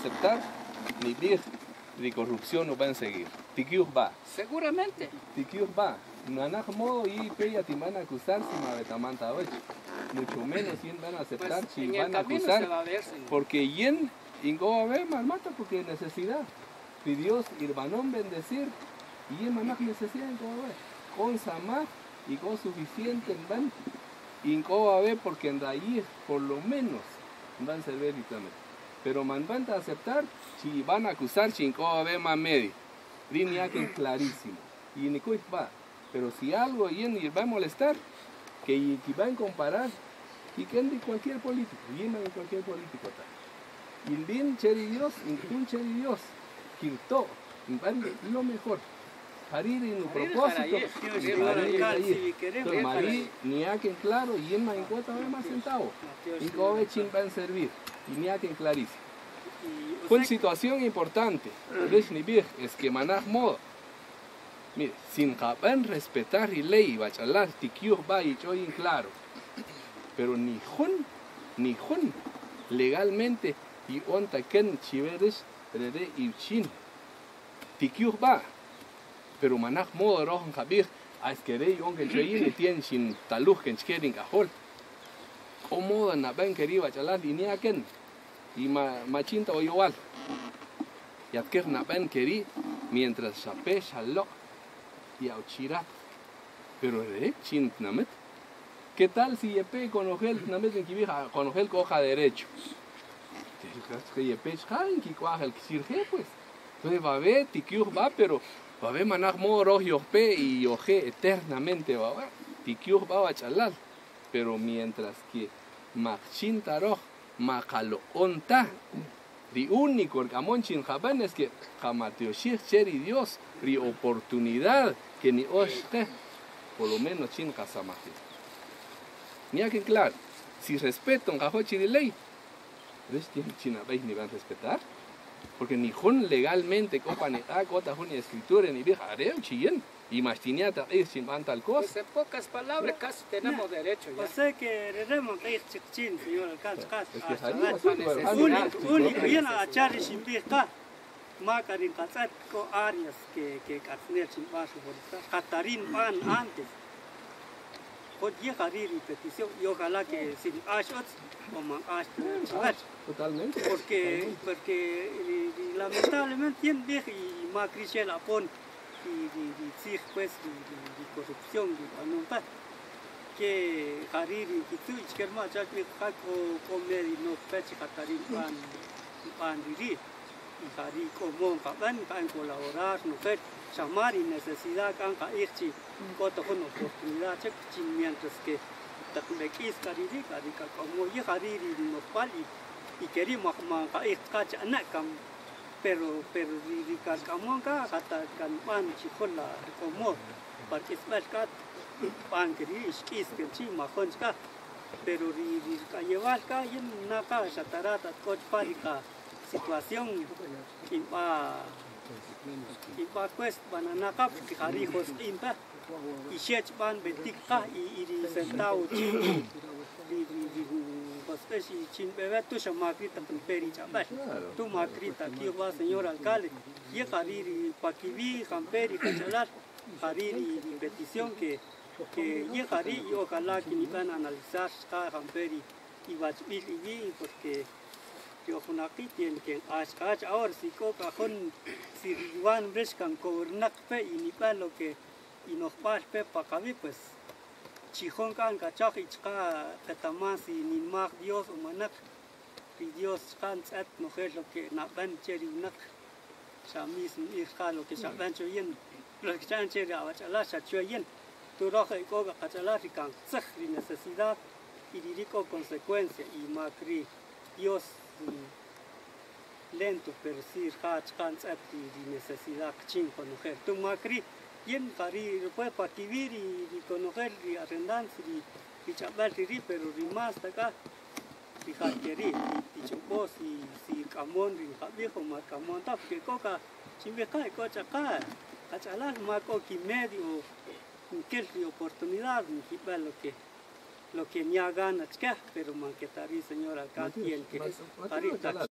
aceptar, ni dir de corrupción no van a seguir. Tikiuh va. Seguramente. Tikiuh va. Nanaj modo y peya te van a acusar si me betamanta hoy. Mucho menos quién van a aceptar Pues si en van el a camino acusar. se va a ver, señor. Porque yen ingo a ver mal mata porque necesidad. Y Dios irbanón bendecir y yen manaj necesidad ingo a ver. Con samaj y con suficiente en van. Ingo a ver porque en raíz por lo menos van a servir literalmente. Pero man van a aceptar si van a acusar si ingo a ver más medio. Línea que es clarísimo. Y ni cuit va. Pero si algo yen y va a molestar, que va a comparar, y que de cualquier político, yen de cualquier político tal. Y bien cheri Dios, un cheri Dios, quirtó, lo mejor. Harir en un propósito, y Marí, ni a quien claro, y en en cuota más centavo. Y cómo chin van a servir, y ni a quien clarísimo. Una situación importante, es que manaj modo. Mire, sin caben respetar y ley, bachalar, tikiuh va y choy claro. Pero ni jun, legalmente, y onta ken chiveres, rede y chin. Tikiuh va. Pero manaj modo rojan jabir, a esquerei onque choyin y tien sin taluj que quieren cajol. Como na ben quería bachalar y ni a ken. Y machinta o igual. Y adquier na ben querí, mientras chape shalok. Y auchirat, pero de chint namet. ¿Qué tal si yepe conogel namet en kibija conogel coja derecho? Que yepe chain ki coja el kisirje pues. Entonces va a ver tikiuh va, pero va a ver manaj moro yope y yoje eternamente va a ver. Tikiuh va a chalal, pero mientras que machinta roj macalo onta. Di único el camón chin jaban es que jamatioshir cheri Dios ri oportunidad que ni oshte por lo menos chin casamaje. Ni a que claro, si respetan gajochi de ley, ¿ves quién china veis ni van a respetar? Porque ni jun legalmente copa ni a cota jun ni escritura ni vieja areo chien y mastiniata es sin van tal cosa. Pues en pocas palabras casi tenemos derecho ya. O sea que debemos de ir chiquín, señor alcalde. Es que salía Único, y en la charla sin vista, macarin cazar con áreas que carcinel sin paso por Catarín van antes. Pues llega a ir petición y ojalá que sin ashot o man ashot. Totalmente. Porque lamentablemente tiene vieja y macrichel apon y pues de corrupción de anunciar que Hariri y tú y que más ya que comer y no peche Catarín van vivir y Hariri como van colaborar no ver llamar y necesidad can irchi cota con oportunidad mientras que takulequis Hariri como y Hariri no pali y queríamos ir cacha anacam pero ririkan kamon ka kata kan pan chikola como participar kat pan kiri iskis que chi makon ka pero ririkan llevar ka yin naka shatarata coach parika situación impa pues banana ka harijos impa y shech ban betika y centavo chi pues si chin bebé tú chamacrita peri chaval tú macrita aquí va señor alcalde y hariri paquivi jamperi cachalar hariri petición que y hariri ojalá que ni van a analizar cada jamperi y bachbil y porque yo con aquí tiene que ashkach ahora si coca con si van brescan cobernac pe y ni para lo que y nos pas pe para cabi pues chijón can cachaj y chica tetamas y ni mag Dios o manak y Dios can set no es lo que na van cheri nak chamis ni lo que saben choyen lo que chan cheri a chala choyen tu roja y coga cachala y can saj y necesidad y dirico consecuencia y macri Dios lento pero sí hach can set y necesidad chin con mujer tu macri yen cari puede partir y conocer y arrendar y chaval pero rimas acá y jaquerí y chupos y camón y viejo más camón tap que coca chimbeca y cocha acá cachalar más coqui medio que oportunidad y lo que ni hagan pero man que tari señor alcalde y el que